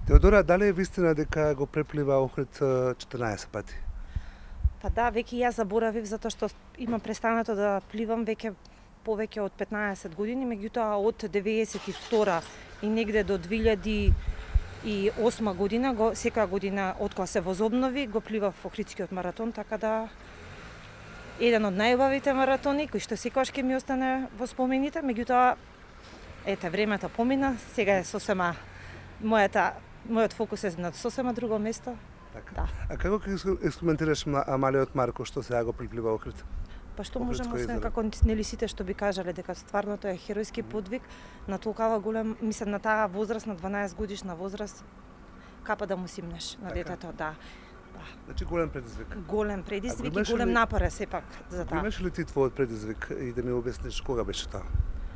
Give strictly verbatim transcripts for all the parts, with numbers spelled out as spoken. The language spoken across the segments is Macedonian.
Теодора, дали е вистина дека го преплива Охрид четрнаесет пати? Па да, веќе јас заборавив затоа што имам престанато да пливам веќе повеќе од петнаесет години, меѓутоа од деветдесет и втора и негде до две илјади и осма година, го, секоја година од кога се возобнови, го пливав Охридскиот маратон, така да еден од најубавите маратони кои што секогаш ќе ми остане во спомените, меѓутоа ете времето помина, сега е сосема мојата мојот фокус е на сосема друго место. Така. Да. А како ќе искоментираш малиот Марко што сега го преплива Охрид? Па што можеме освен како нели сите што би кажале дека стварно тоа е херојски подвиг на толкова голем, мислам на таа возраст, на дванаесет годишна возраст, капа да му симнеш на така. детето, да. Да. Значи голем предизвик. Голем предизвик и ли... голем напор е сепак за таа. Имаш ли ти твојот предизвик и да ми обясниш кога беше тоа?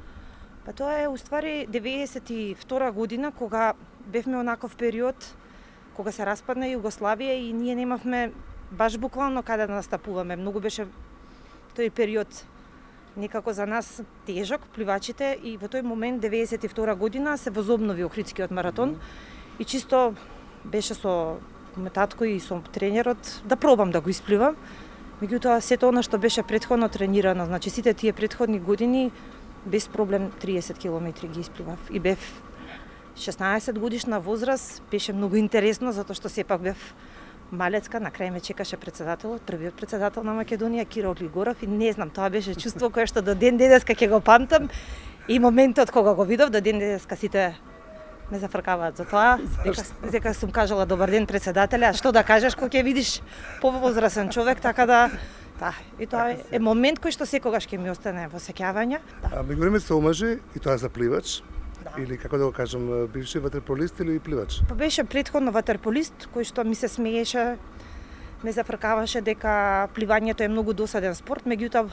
Па тоа е уствари деветдесет и втора година кога бевме онаков период кога се распадна Југославија и ние немавме баш буквално каде да настапуваме. Многу беше тој период некако за нас тежок, пливачите, и во тој момент деветдесет и втора година се возобнови Охридскиот маратон mm -hmm. и чисто беше со татко и со тренерот да пробам да го испливам. Меѓутоа сето она што беше претходно тренирано, значи сите тие претходни години без проблем триесет километри ги испливав и бев шеснаесет годишна возраст, беше многу интересно затоа што сепак бев малецка, на крај ме чекаше председателот, првиот председател на Македонија Киро Глигоров, и не знам, тоа беше чувство кое што до ден денеска ќе го памтам, и моментот кога го видов до ден денеска сите ме зафркаваат за тоа, дека, дека сум кажала добар ден председателе, а што да кажеш кога ќе видиш повозрасен човек, така да да, и тоа е момент кој што секогаш ќе ми остане во сеќавање. Да. А меѓу време се омажи и тоа за пливач. Да. Или како да го кажам, бивши ватерполист или пливач? Па беше претходно ватерполист кој што ми се смееше, ме зафркаваше дека пливањето е многу досаден спорт, меѓутоа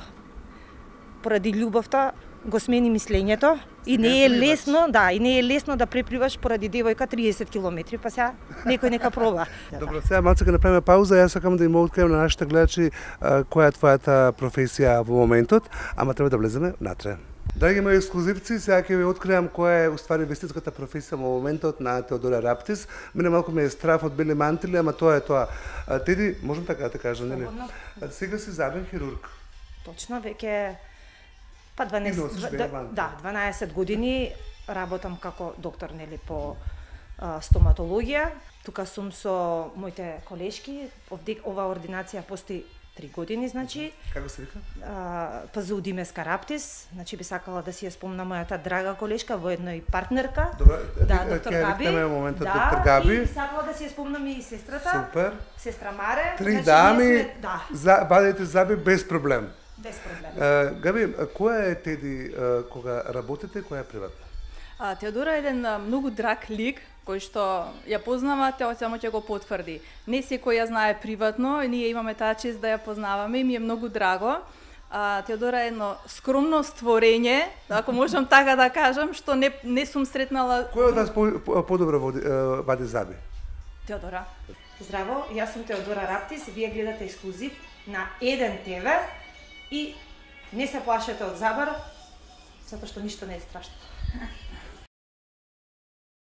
поради љубовта го смени мислењето и не е лесно, да, и не е лесно да препливаш поради девојка триесет километри, па сега некој нека проба. Добро, сега малце ќе направиме пауза, јас сакам да им открием на нашите гледачи која е твојата професија во моментот, ама треба да влеземе натре. Драги мои ексклузивци, сега ќе ви откриам која е уствари веститската професија во моментот на Теодора Раптис. Мене малку ме е страф од бели мантили, ама тоа е тоа. Теди, можам така да те кажам, нели? Сега си забен хирург. Точно, веќе па дванаесет, да, дванаесет години работам како доктор, нели, по а, стоматологија. Тука сум со моите колешки, оваа ординација постои три години, значи. Како се вика? Па за Димеска Раптис, значи би сакала да си ја спомнам мојата драга колешка, воедно и партнерка. Добре, да, доктор Габи. Да, моментот да, доктор Габи. И би сакала да си ја спомнам и сестрата. Супер. Сестра Маре. Три значи, дами, сме, да. за, бадете заби без проблем. Без проблем. Uh, Габи, која е Теди uh, кога работите, која е приватна? А, Теодора е еден многу драг лик, кој што ја познавате, само ќе го потврди. Не секој ја знае приватно, и ние имаме таа чест да ја познаваме и ми е многу драго. А, Теодора е едно скромно створење, ако можам така да кажам, што не, не сум сретнала... Кој од вас подобро по вади заби? Теодора. Здраво, јас сум Теодора Раптис, вие гледате ексклузив на Еден ТВ и не се плашете од забар, затоа што ништо не е страшно.